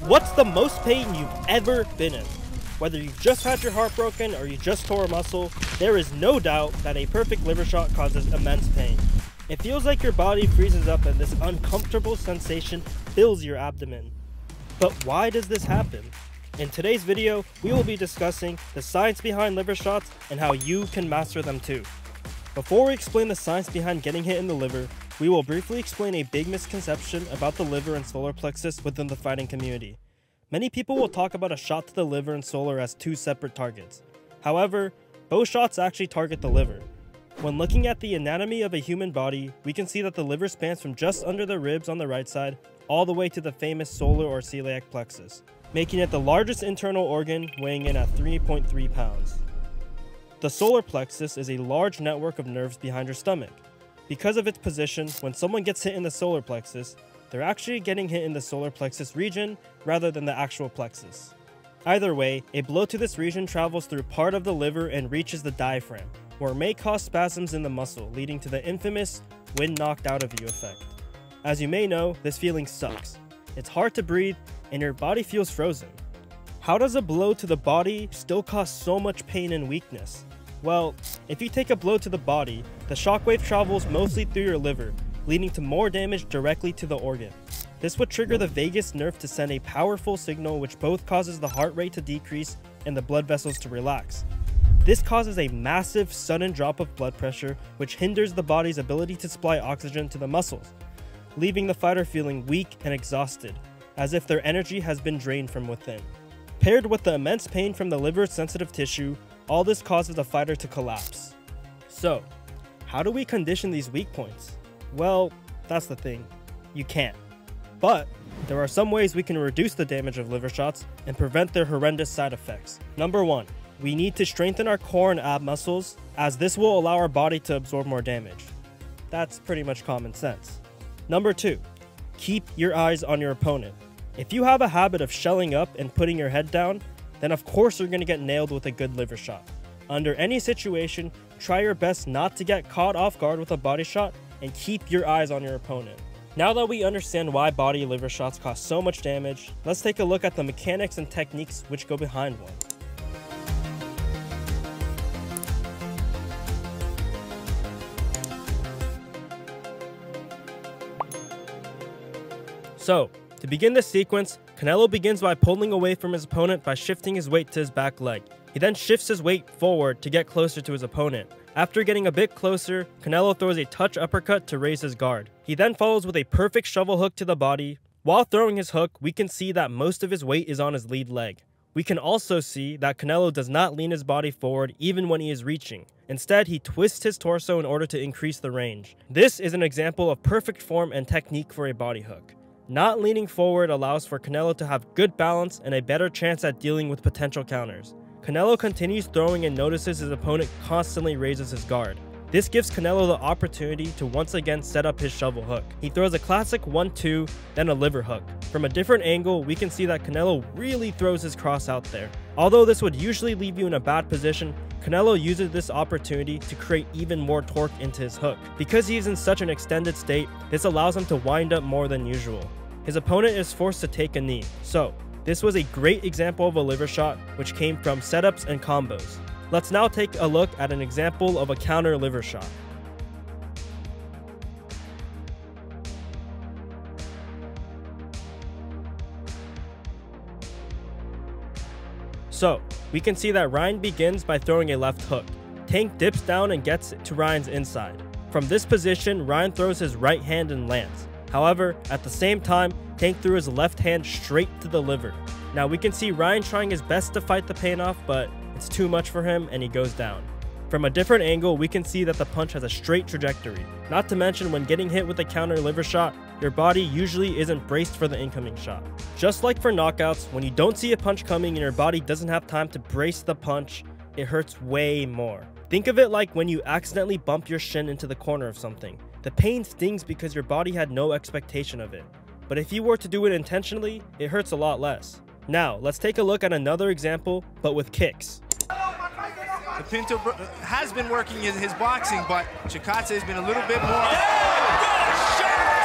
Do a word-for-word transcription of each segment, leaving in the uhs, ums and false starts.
What's the most pain you've ever been in? Whether you just had your heart broken or you just tore a muscle, there is no doubt that a perfect liver shot causes immense pain. It feels like your body freezes up and this uncomfortable sensation fills your abdomen. But why does this happen? In today's video, we will be discussing the science behind liver shots and how you can master them too. Before we explain the science behind getting hit in the liver, we will briefly explain a big misconception about the liver and solar plexus within the fighting community. Many people will talk about a shot to the liver and solar as two separate targets. However, both shots actually target the liver. When looking at the anatomy of a human body, we can see that the liver spans from just under the ribs on the right side all the way to the famous solar or celiac plexus, making it the largest internal organ, weighing in at three point three pounds. The solar plexus is a large network of nerves behind your stomach. Because of its position, when someone gets hit in the solar plexus, they're actually getting hit in the solar plexus region rather than the actual plexus. Either way, a blow to this region travels through part of the liver and reaches the diaphragm, where it may cause spasms in the muscle, leading to the infamous wind knocked out of you effect. As you may know, this feeling sucks. It's hard to breathe and your body feels frozen. How does a blow to the body still cause so much pain and weakness? Well, if you take a blow to the body, the shockwave travels mostly through your liver, leading to more damage directly to the organ. This would trigger the vagus nerve to send a powerful signal which both causes the heart rate to decrease and the blood vessels to relax. This causes a massive sudden drop of blood pressure which hinders the body's ability to supply oxygen to the muscles, leaving the fighter feeling weak and exhausted, as if their energy has been drained from within. Paired with the immense pain from the liver's sensitive tissue, all this causes the fighter to collapse. So, how do we condition these weak points? Well, that's the thing. You can't. But there are some ways we can reduce the damage of liver shots and prevent their horrendous side effects. Number one, we need to strengthen our core and ab muscles, as this will allow our body to absorb more damage. That's pretty much common sense. Number two, keep your eyes on your opponent. If you have a habit of shelling up and putting your head down, then of course you're going to get nailed with a good liver shot. Under any situation, try your best not to get caught off guard with a body shot and keep your eyes on your opponent. Now that we understand why body liver shots cause so much damage, let's take a look at the mechanics and techniques which go behind one. So, to begin this sequence, Canelo begins by pulling away from his opponent by shifting his weight to his back leg. He then shifts his weight forward to get closer to his opponent. After getting a bit closer, Canelo throws a touch uppercut to raise his guard. He then follows with a perfect shovel hook to the body. While throwing his hook, we can see that most of his weight is on his lead leg. We can also see that Canelo does not lean his body forward even when he is reaching. Instead, he twists his torso in order to increase the range. This is an example of perfect form and technique for a body hook. Not leaning forward allows for Canelo to have good balance and a better chance at dealing with potential counters. Canelo continues throwing and notices his opponent constantly raises his guard. This gives Canelo the opportunity to once again set up his shovel hook. He throws a classic one two, then a liver hook. From a different angle, we can see that Canelo really throws his cross out there. Although this would usually leave you in a bad position, Canelo uses this opportunity to create even more torque into his hook. Because he is in such an extended state, this allows him to wind up more than usual. His opponent is forced to take a knee. So, this was a great example of a liver shot which came from setups and combos. Let's now take a look at an example of a counter liver shot. So, we can see that Ryan begins by throwing a left hook. Tank dips down and gets to Ryan's inside. From this position, Ryan throws his right hand and lands. However, at the same time, Tank threw his left hand straight to the liver. Now we can see Ryan trying his best to fight the pain off, but it's too much for him and he goes down. From a different angle, we can see that the punch has a straight trajectory. Not to mention, when getting hit with a counter liver shot, your body usually isn't braced for the incoming shot. Just like for knockouts, when you don't see a punch coming and your body doesn't have time to brace the punch, it hurts way more. Think of it like when you accidentally bump your shin into the corner of something. The pain stings because your body had no expectation of it. But if you were to do it intentionally, it hurts a lot less. Now, let's take a look at another example, but with kicks. The Pinto has been working in his boxing, but Chikadze has been a little bit more.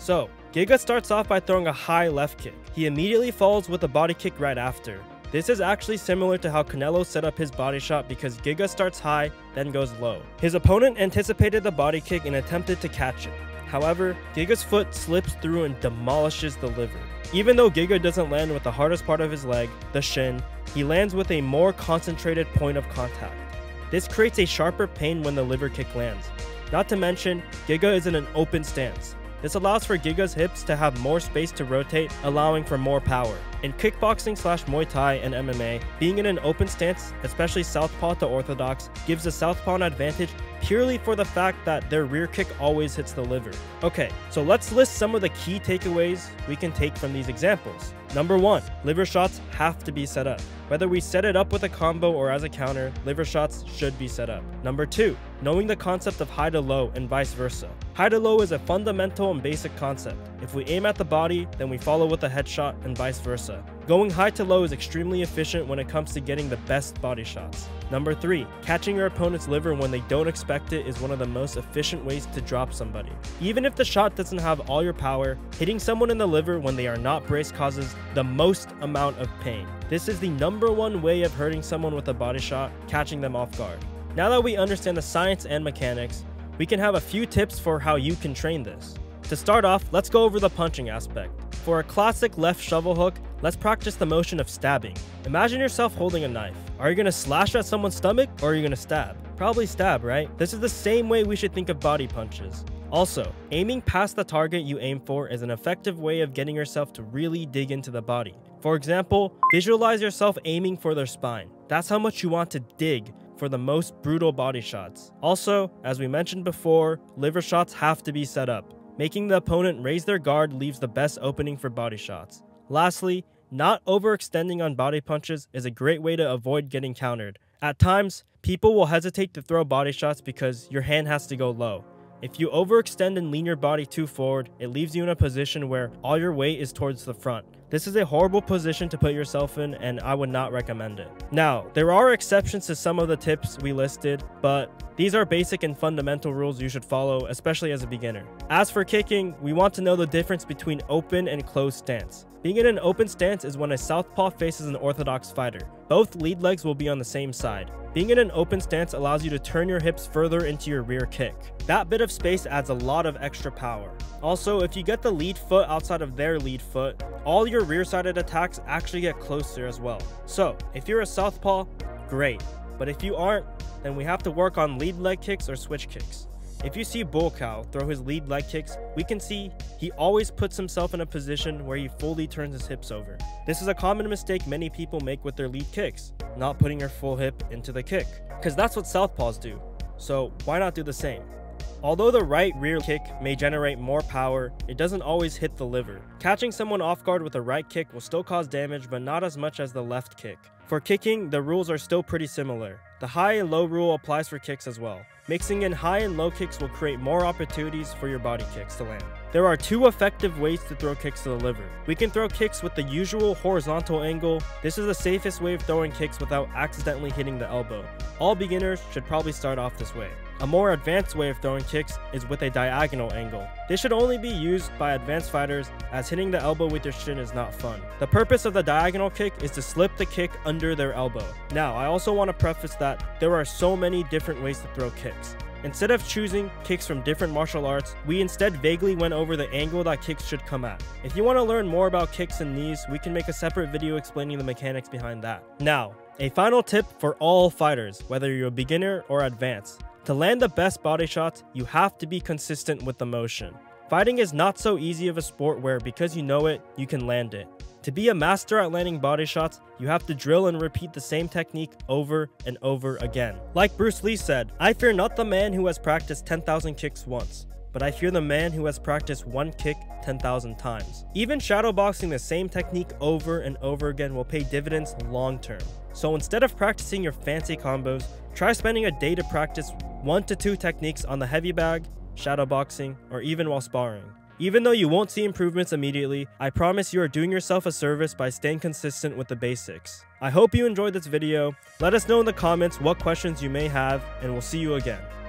So, Giga starts off by throwing a high left kick. He immediately follows with a body kick right after. This is actually similar to how Canelo set up his body shot because Giga starts high, then goes low. His opponent anticipated the body kick and attempted to catch it. However, Giga's foot slips through and demolishes the liver. Even though Giga doesn't land with the hardest part of his leg, the shin, he lands with a more concentrated point of contact. This creates a sharper pain when the liver kick lands. Not to mention, Giga is in an open stance. This allows for Giga's hips to have more space to rotate, allowing for more power. In kickboxing slash Muay Thai and M M A, being in an open stance, especially southpaw to orthodox, gives the southpaw an advantage purely for the fact that their rear kick always hits the liver. Okay, so let's list some of the key takeaways we can take from these examples. Number one, liver shots have to be set up. Whether we set it up with a combo or as a counter, liver shots should be set up. Number two, knowing the concept of high to low and vice versa. High to low is a fundamental and basic concept. If we aim at the body, then we follow with a headshot and vice versa. Going high to low is extremely efficient when it comes to getting the best body shots. Number three, catching your opponent's liver when they don't expect it is one of the most efficient ways to drop somebody. Even if the shot doesn't have all your power, hitting someone in the liver when they are not braced causes the most amount of pain. This is the number one way of hurting someone with a body shot, catching them off guard. Now that we understand the science and mechanics, we can have a few tips for how you can train this. To start off, let's go over the punching aspect. For a classic left shovel hook, let's practice the motion of stabbing. Imagine yourself holding a knife. Are you going to slash at someone's stomach or are you going to stab? Probably stab, right? This is the same way we should think of body punches. Also, aiming past the target you aim for is an effective way of getting yourself to really dig into the body. For example, visualize yourself aiming for their spine. That's how much you want to dig for the most brutal body shots. Also, as we mentioned before, liver shots have to be set up. Making the opponent raise their guard leaves the best opening for body shots. Lastly, not overextending on body punches is a great way to avoid getting countered. At times, people will hesitate to throw body shots because your hand has to go low. If you overextend and lean your body too forward, it leaves you in a position where all your weight is towards the front. This is a horrible position to put yourself in, and I would not recommend it. Now, there are exceptions to some of the tips we listed, but these are basic and fundamental rules you should follow, especially as a beginner. As for kicking, we want to know the difference between open and closed stance. Being in an open stance is when a southpaw faces an orthodox fighter. Both lead legs will be on the same side. Being in an open stance allows you to turn your hips further into your rear kick. That bit of space adds a lot of extra power. Also, if you get the lead foot outside of their lead foot, all your rear-sided attacks actually get closer as well. So, if you're a southpaw, great. But if you aren't, then we have to work on lead leg kicks or switch kicks. If you see Bull Cow throw his lead leg kicks, we can see he always puts himself in a position where he fully turns his hips over. This is a common mistake many people make with their lead kicks, not putting your full hip into the kick, because that's what southpaws do. So why not do the same? Although the right rear kick may generate more power, it doesn't always hit the liver. Catching someone off guard with a right kick will still cause damage, but not as much as the left kick. For kicking, the rules are still pretty similar. The high and low rule applies for kicks as well. Mixing in high and low kicks will create more opportunities for your body kicks to land. There are two effective ways to throw kicks to the liver. We can throw kicks with the usual horizontal angle. This is the safest way of throwing kicks without accidentally hitting the elbow. All beginners should probably start off this way. A more advanced way of throwing kicks is with a diagonal angle. This should only be used by advanced fighters, as hitting the elbow with your shin is not fun. The purpose of the diagonal kick is to slip the kick under their elbow. Now, I also want to preface that there are so many different ways to throw kicks. Instead of choosing kicks from different martial arts, we instead vaguely went over the angle that kicks should come at. If you want to learn more about kicks and knees, we can make a separate video explaining the mechanics behind that. Now, a final tip for all fighters, whether you're a beginner or advanced. To land the best body shots, you have to be consistent with the motion. Fighting is not so easy of a sport where because you know it, you can land it. To be a master at landing body shots, you have to drill and repeat the same technique over and over again. Like Bruce Lee said, "I fear not the man who has practiced ten thousand kicks once, but I fear the man who has practiced one kick ten thousand times." Even shadowboxing the same technique over and over again will pay dividends long term. So instead of practicing your fancy combos, try spending a day to practice one to two techniques on the heavy bag, shadowboxing, or even while sparring. Even though you won't see improvements immediately, I promise you are doing yourself a service by staying consistent with the basics. I hope you enjoyed this video. Let us know in the comments what questions you may have, and we'll see you again.